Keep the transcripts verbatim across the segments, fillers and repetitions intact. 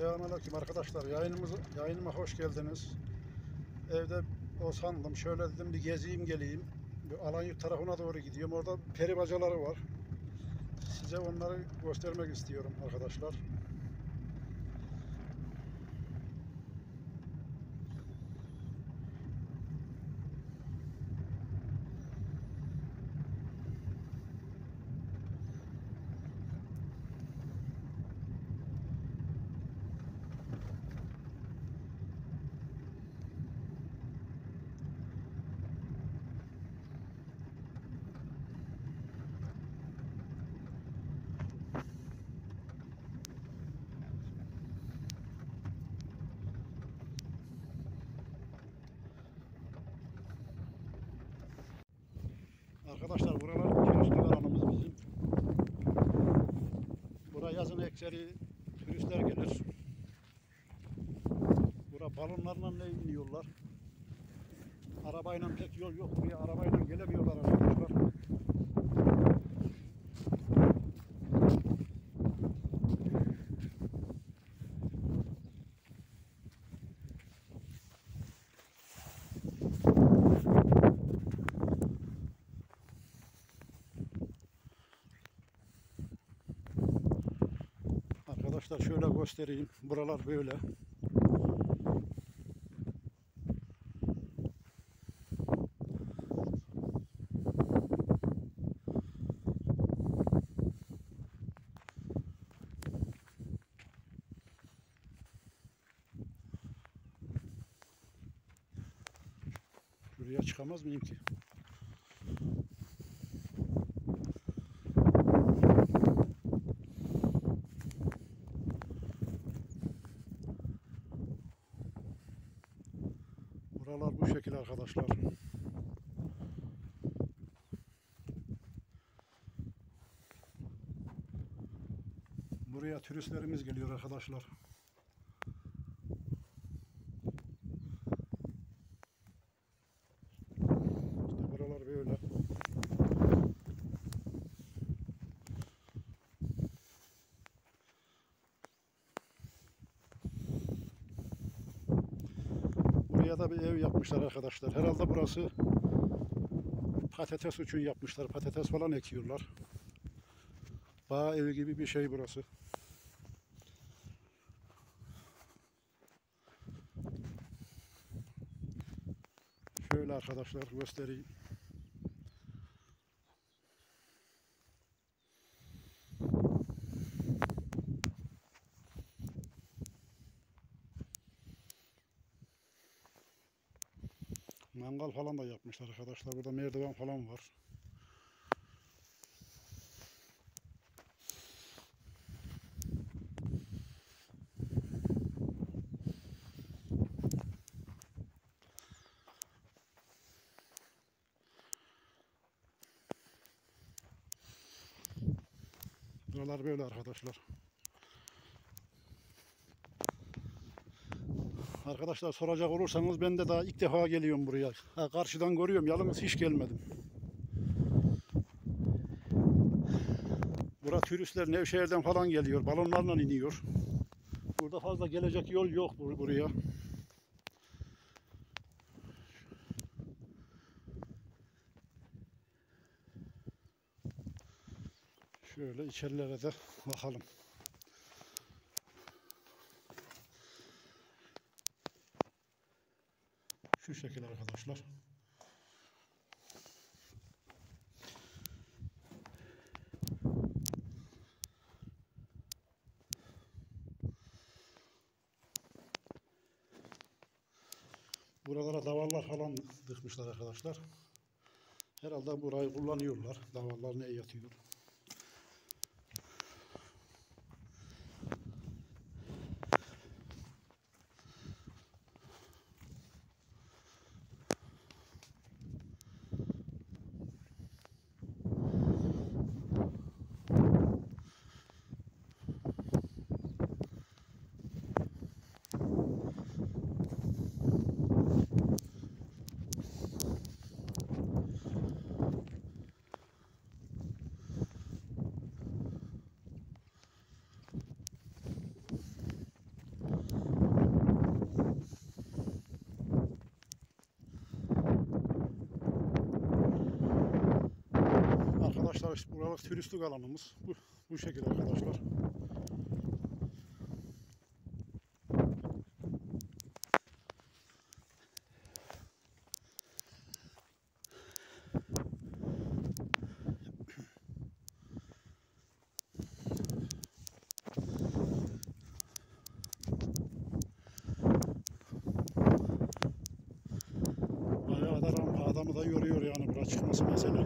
Selamünaleyküm arkadaşlar. Yayınımız, yayınıma hoş geldiniz. Evde o sandım. Şöyle dedim bir gezeyim geleyim. Bir Alanyurt tarafına doğru gidiyorum. Orada peri bacaları var. Size onları göstermek istiyorum arkadaşlar. Arkadaşlar buralar turistik alanımız bizim. Buraya yazın ekseri turistler gelir. Buraya balonlarla ne iniyorlar. Arabayla pek yol yok. Buraya arabayla gelemiyorlar arkadaşlar. Arkadaşlar şöyle göstereyim. Buralar böyle. Şuraya çıkamaz mıyım ki? Buralar bu şekil arkadaşlar. Buraya turistlerimiz geliyor arkadaşlar. İşte buralar böyle. Buraya da bir ev yapmışlar arkadaşlar. Herhalde burası patates için yapmışlar. Patates falan ekiyorlar. Bağ evi gibi bir şey burası. Şöyle arkadaşlar göstereyim. Mangal falan da yapmışlar arkadaşlar. Burada merdiven falan var. Buralar böyle arkadaşlar. Arkadaşlar soracak olursanız ben de daha ilk defa geliyorum buraya. Ha, karşıdan görüyorum. Yalnız hiç gelmedim. Burada turistler Nevşehir'den falan geliyor. Balonlarla iniyor. Burada fazla gelecek yol yok buraya. Şöyle içerilere de bakalım. Şu şekil arkadaşlar. Buralara davallar falan dikmişler arkadaşlar. Herhalde burayı kullanıyorlar. Davallar neye yatıyor? Burası, buralık turistik alanımız. Bu, bu şekilde arkadaşlar. Bayağı da rampa, adamı da yoruyor yani buraya çıkması mesele.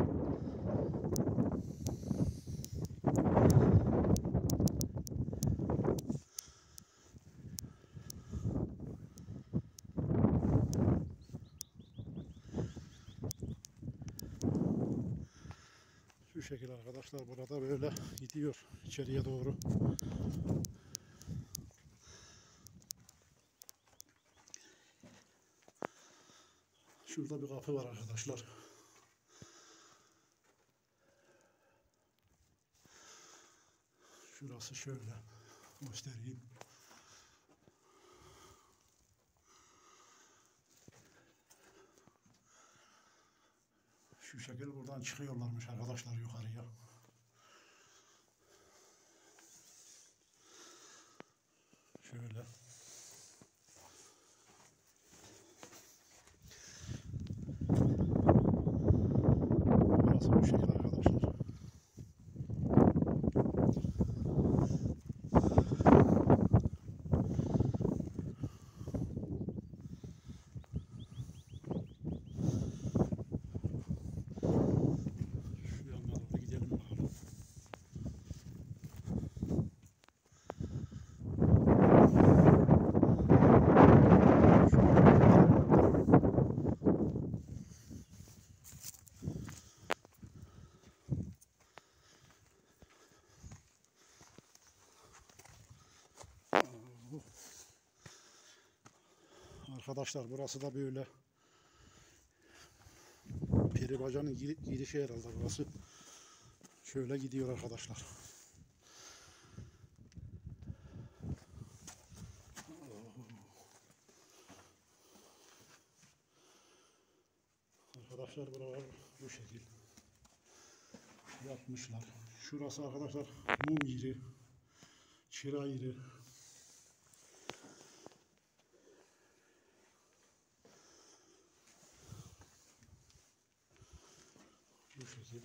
Şu şekilde arkadaşlar, burada böyle gidiyor içeriye doğru. Şurada bir kapı var arkadaşlar. Şurası şöyle göstereyim. Şu şekilde buradan çıkıyorlarmış arkadaşlar yukarıya. Şöyle. Burası bu şekilde arkadaşlar. Şu yanına doğru gidelim bakalım. Arkadaşlar burası da böyle peri bacanın girişi herhalde burası. Şöyle gidiyor arkadaşlar. Arkadaşlar buralar bu şekil yapmışlar. Şurası arkadaşlar mum yeri, çıra yeri. Bu şekil.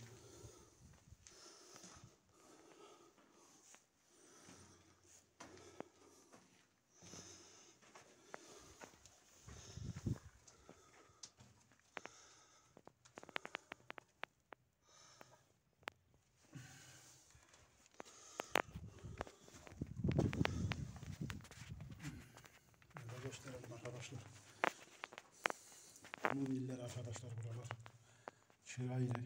Böyle gösterelim arkadaşlar. Mum iller arkadaşlar buralar. Çıra yeri.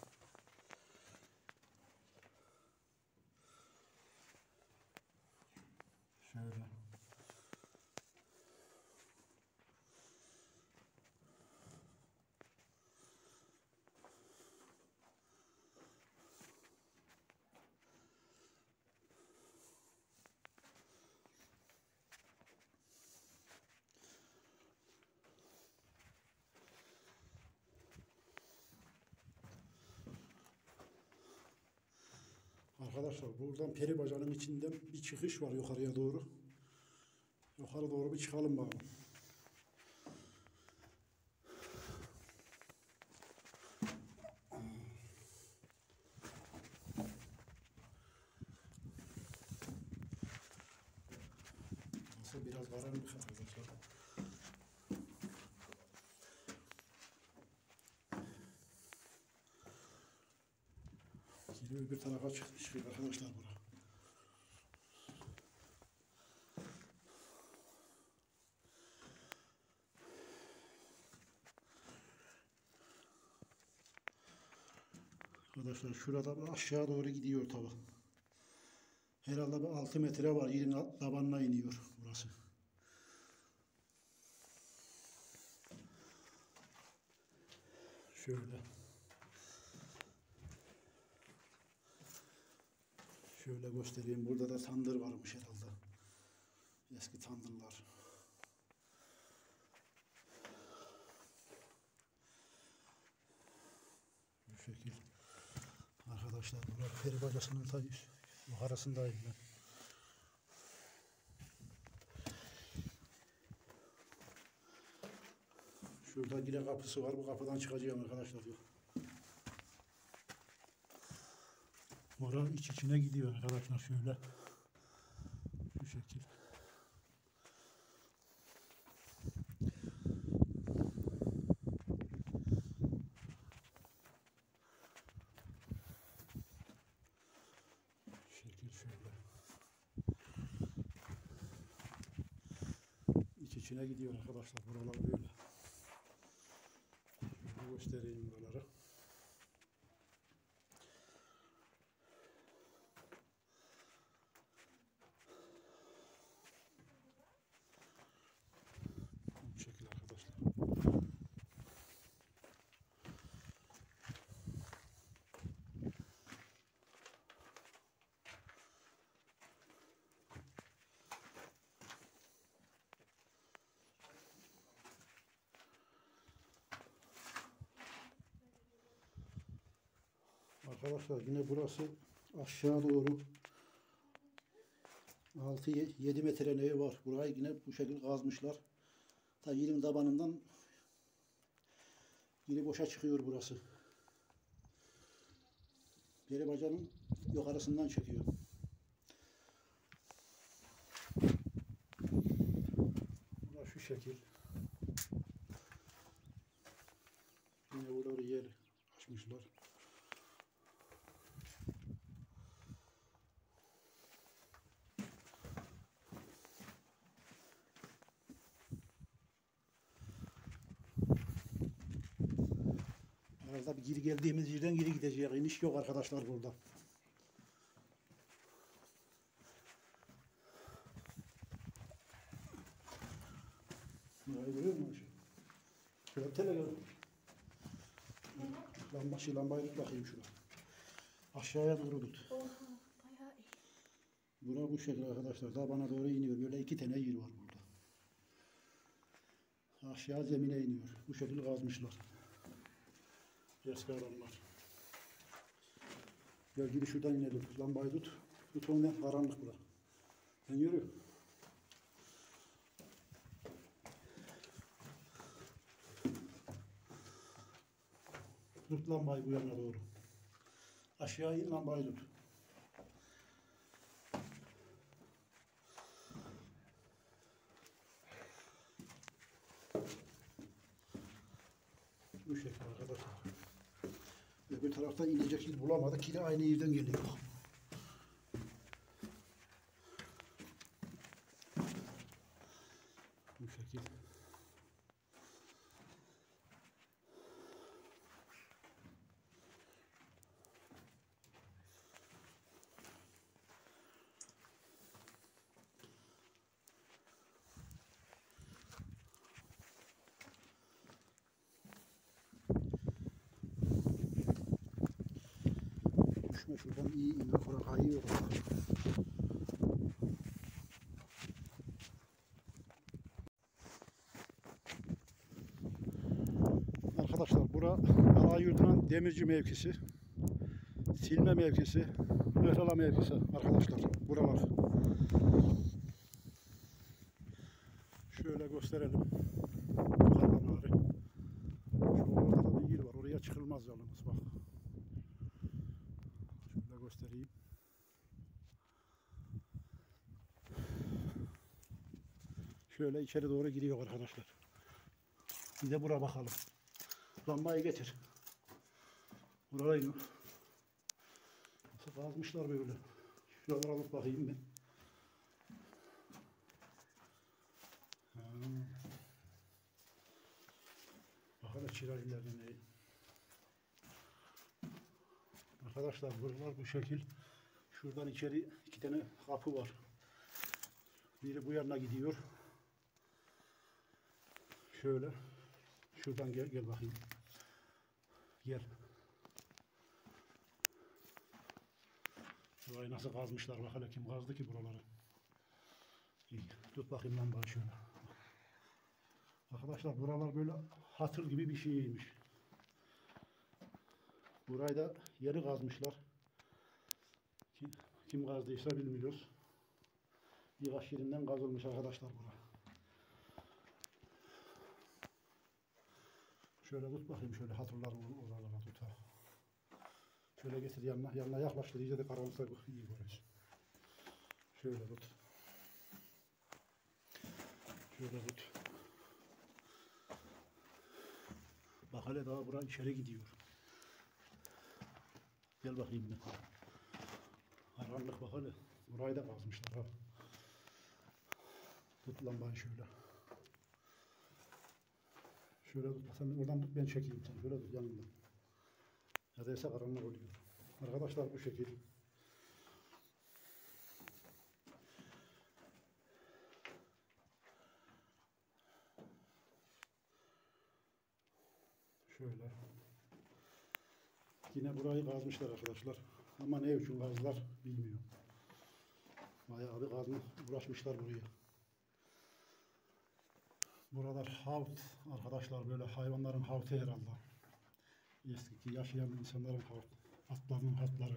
Şöyle. Arkadaşlar buradan peri bacanın içinden bir çıkış var yukarıya doğru. Yukarı doğru bir çıkalım bakalım. Nasıl biraz karanlık arkadaşlar. Geri öbür tarafa çıkmış arkadaşlar bura. Arkadaşlar şurada bir aşağı doğru gidiyor tabi. Herhalde bir altı metre var. Yerin tabanına iniyor burası. Şöyle. Şöyle göstereyim. Burada da tandır varmış herhalde. Eski tandırlar. Bu şekil. arkadaşlar. Burada peri bacasının ta yukarısındayım ben. Şurada yine kapısı var. Bu kapıdan çıkacağım arkadaşlar. Moral iç içine gidiyor arkadaşlar şöyle. Bu şekil. Şekil şöyle. İç içine gidiyor arkadaşlar. Buralar böyle. Şöyle göstereyim buraları. Bu şekil arkadaşlar. Arkadaşlar yine burası aşağı doğru altı yedi metre neyi var. Burayı yine bu şekilde kazmışlar. Ta yerin tabanından yine boşa çıkıyor burası. Peri bacanın yukarısından çekiyor. Burası şu şekil. Yine buraları yer açmışlar. Arada bir geri geldiğimiz yerden geri gideceğiz. İniş yok arkadaşlar burada. Burayı görüyor musun? Şöyle bir tele gel. Lamba, şey, lambayı tut bakayım şuna. Aşağıya doğru tut. Oha, bayağı iyi. Bura bu şekilde arkadaşlar. Tabana doğru iniyor. Böyle iki tane yer var burada. Aşağı zemine iniyor. Bu şekilde kazmışlar. Eski adamlar. Gel gibi şuradan inelim. Lambayı tut. Tut onu, karanlık bura. Ben yürü. Tut lambayı bu yana doğru. Aşağı in, lambayı tut. Bu şekilde arkadaşlar. Öbür taraftan inecek yer bulamadık. Yine aynı yerden geliyor. Bu şekilde. Düşme şuradan, iyi iner. Kura kayıyor. Arkadaşlar bura Alayurt'un demirci mevkisi, silme mevkisi, öhlala mevkisi arkadaşlar buralar. Şöyle gösterelim. Karlan ağrı. Şu ortada da bir yer var. Oraya çıkılmaz yalnız bak. Şöyle göstereyim. Şöyle içeri doğru giriyor arkadaşlar. Bir de bura bakalım. Lambayı getir. Burayı nasıl kazmışlar böyle. Şuralara alıp bakayım ben. Ha. Bakalım çirajlarına ne? Arkadaşlar buralar bu şekil. Şuradan içeri iki tane kapı var. Biri bu yana gidiyor. Şöyle. Şuradan gel, gel bakayım. Gel. Burayı nasıl kazmışlar bakalım, kim kazdı ki buraları. İyi. Tut bakayım lambayı şöyle. Arkadaşlar buralar böyle hatır gibi bir şeymiş. Burayı da yeri kazmışlar. Kim kazdıysa bilmiyoruz. Birkaç yerinden kazılmış arkadaşlar bura. Şöyle tut bakayım, şöyle hatırlar oralara tut ha. Şöyle getir yanına, yanına yaklaştır, iyice de karanlıkta iyi görüyorsun. Şöyle tut. Şöyle tut. Bak hele daha bura içeri gidiyor. Gel bakayım bir. Karanlık bak hele. Burayı da kazmışlar ha. Tut lambayı şöyle. Şöyle tut. Sen oradan tut, ben çekeyim seni. Şöyle tut yanımdan. Ya da ise karanlık oluyor. Arkadaşlar bu şekil. Şöyle. Yine burayı kazmışlar arkadaşlar. Ama ne için kazdılar bilmiyorum. Bayağı bir kazma uğraşmışlar buraya. Buralar havt arkadaşlar, böyle hayvanların havtı herhalde. Eskiki yaşayan insanların havt, atlarının havtları.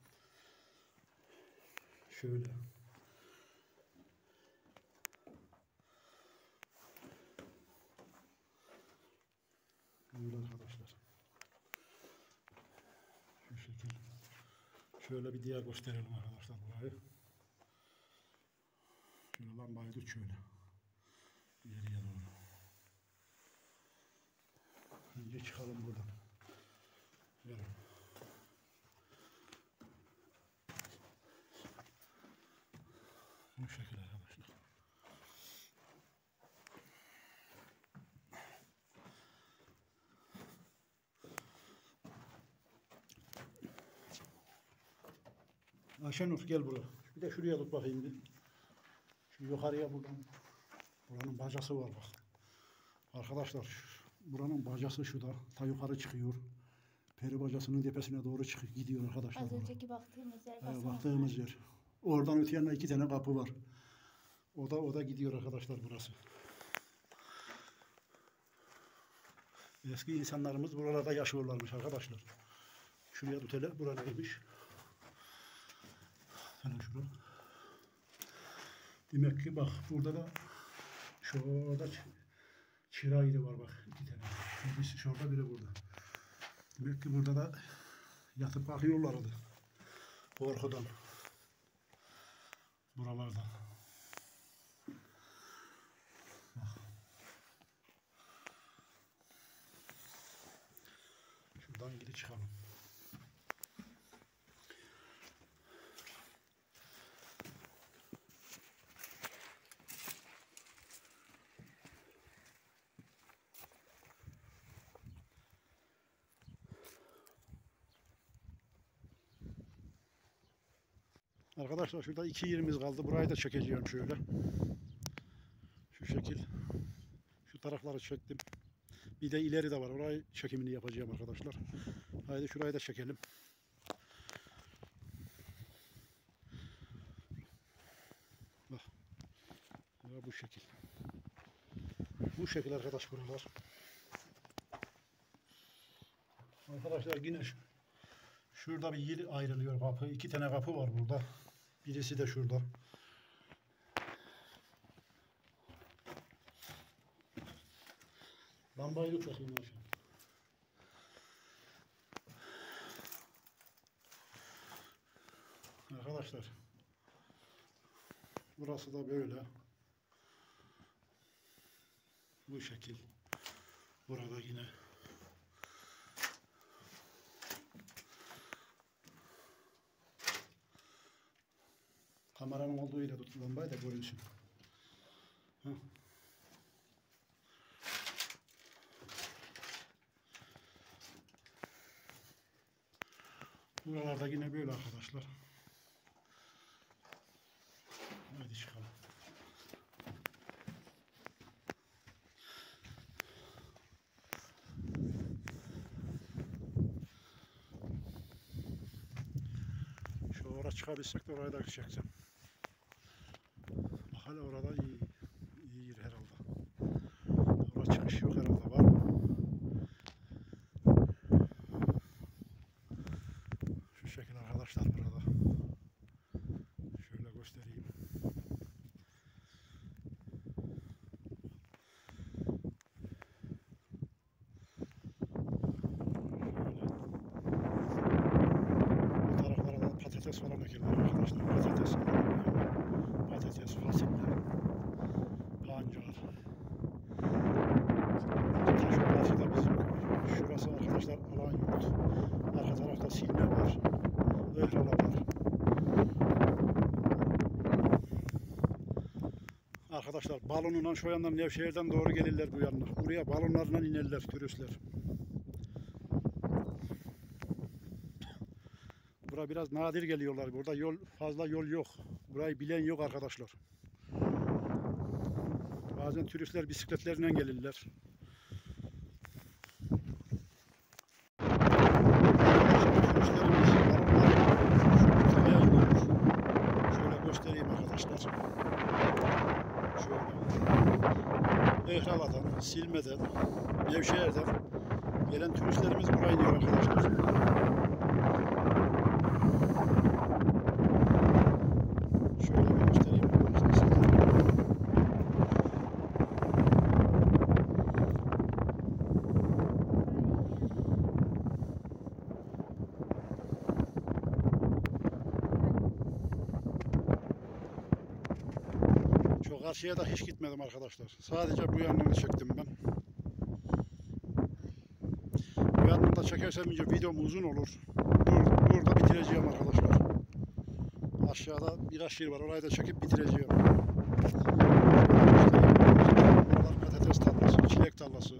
Şöyle. Böyle arkadaşlar. Şu şekil. Şöyle bir diğer gösterelim arkadaşlar burayı. Şöyle lambayı tut şöyle. İleriye doğru. Önce çıkalım buradan. Gelin. Bu şekilde arkadaşlar. Ayşenur gel buraya. Bir de şuraya tut bakayım bir. Şu yukarıya buradan. Buranın bacası var bak. Arkadaşlar buranın bacası şu da. Ta yukarı çıkıyor. Peri bacasının tepesine doğru çıkıyor, gidiyor arkadaşlar. Az önceki baktığımız yer. Evet, baktığımız yer. Oradan öte yanına iki tane kapı var. O da o da gidiyor arkadaşlar burası. Eski insanlarımız buralarda yaşıyorlarmış arkadaşlar. Şuraya tut hele. Bura neymiş? Sana şurada. Demek ki bak burada da şurada çıra yeri var bak, iki tane. Birisi şurada, biri burada. Demek ki burada da yatıp bakıyorlardı. Korkudan. Buralarda. Bak. Şuradan geri çıkalım. Arkadaşlar şurada iki yerimiz kaldı. Burayı da çekeceğim şöyle. Şu şekil. Şu tarafları çektim. Bir de ileri de var. Orayı çekimini yapacağım arkadaşlar. Haydi şurayı da çekelim. Bak. Ya bu şekil. Bu şekil arkadaş buralar. Arkadaşlar yine şu, şurada bir yer ayrılıyor kapı. İki tane kapı var burada. Birisi de şurada. Lambayı tut bakayım. Arkadaşlar. Burası da böyle. Bu şekil. Burada yine. Kameranın olduğu yere tut lambayı da görünsün. Heh. Buralarda yine böyle arkadaşlar. Hadi çıkalım. Şu oraya çıkabilsek de oraya da çekeceğim. Bak hala orada iyi, iyi yer herhalde. Orada çıkış yok herhalde, var mı? Şu şekilde arkadaşlar burada. patates falan ekerler arkadaşlar. Patates, patates, fasulye, pancar. Taş karşıda bizim şurası arkadaşlar alan yurt. Arka tarafta silme var. Öhrala var. Arkadaşlar balonundan şu yandan Nevşehir'den doğru gelirler bu yanına. Buraya balonlarla inerler turistler. Buraya biraz nadir geliyorlar. Burada yol fazla yol yok. Burayı bilen yok arkadaşlar. Bazen turistler bisikletlerine gelirler. Şöyle göstereyim arkadaşlar. Şöyle. Ehrala'dan, Silme'den, Nevşehir'den gelen turistlerimiz buraya iniyor arkadaşlar. Şöyle bir göstereyim arkadaşlar. Çok karşıya da hiç gitmedim arkadaşlar. Sadece bu yanını çektim ben. Bu yanını da çekersem önce videom uzun olur. Bur burada bitireceğim arkadaşlar. Aşağıda birkaç yer var. Orayı da çekip bitireceğim. Buralar patates tarlası, çilek tarlası,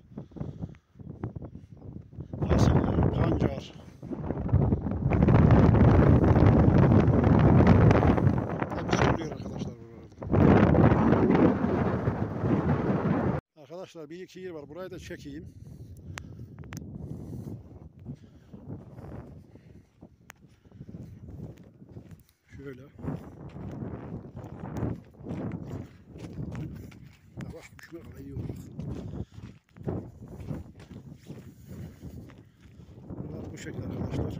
fasulye, pancar. Hepsi oluyor arkadaşlar buralarda. Arkadaşlar bir iki yer var. Burayı da çekeyim. Şöyle. Yavaş düşme var, iyi olur. Bunlar bu şekilde arkadaşlar.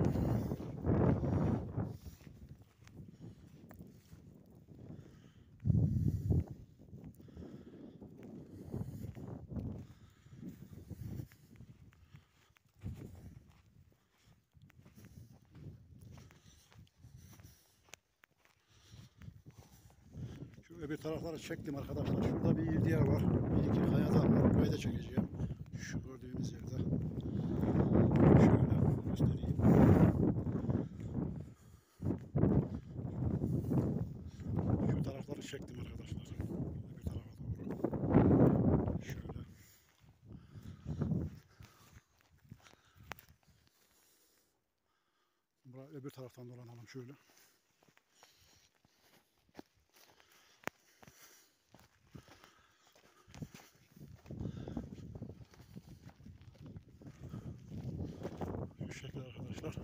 Öbür tarafları çektim arkadaşlar. Şurada bir yer diğer var. Bir iki kayadan var. Burayı da çekeceğim. Şu gördüğümüz yerde. Şöyle göstereyim. Şu tarafları çektim arkadaşlar. Öbür tarafa doğru. Şöyle. Buraya öbür taraftan dolanalım şöyle. Bu şekilde arkadaşlar.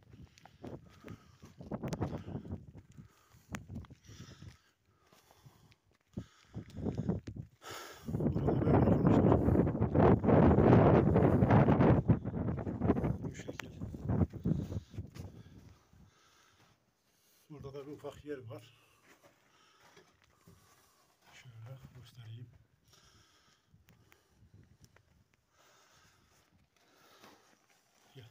Burada böyle arkadaşlar. Bu şekil. Burada da bir ufak yer var. Şöyle göstereyim. Gel.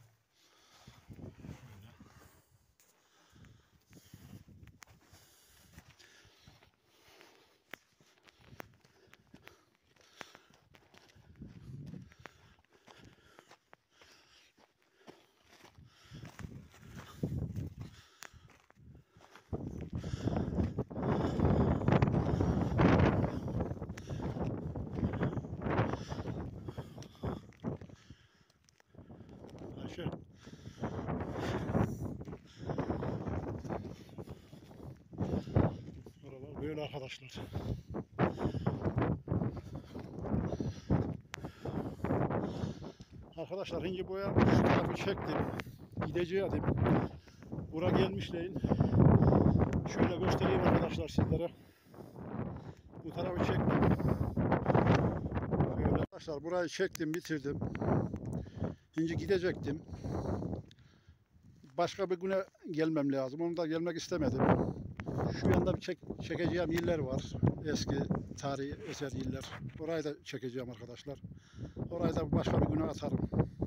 Ayşe. Buralar böyle arkadaşlar. Arkadaşlar şimdi boya şu tarafı çektim. Gideceğim. Bura gelmişleyin. Şöyle göstereyim arkadaşlar sizlere. Bu tarafı çektim. Böyle arkadaşlar burayı çektim, bitirdim. Şimdi gidecektim. Başka bir güne gelmem lazım. Onu da gelmek istemedim. Şu yanda bir çek, çekeceğim yerler var. Eski tarihi eser yerler. Orayı da çekeceğim arkadaşlar. Orayı da başka bir güne atarım.